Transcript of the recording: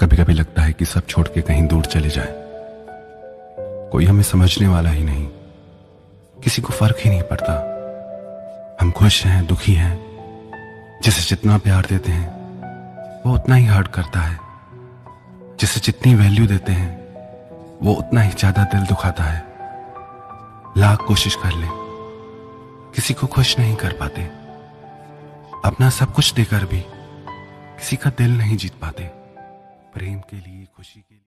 कभी कभी लगता है कि सब छोड़ के कहीं दूर चले जाए, कोई हमें समझने वाला ही नहीं, किसी को फर्क ही नहीं पड़ता। हम खुश हैं, दुखी हैं, जिसे जितना प्यार देते हैं वो उतना ही हर्ट करता है, जिसे जितनी वैल्यू देते हैं वो उतना ही ज्यादा दिल दुखाता है। लाख कोशिश कर ले, किसी को खुश नहीं कर पाते, अपना सब कुछ देकर भी किसी का दिल नहीं जीत पाते। प्रेम के लिए, खुशी के लिए।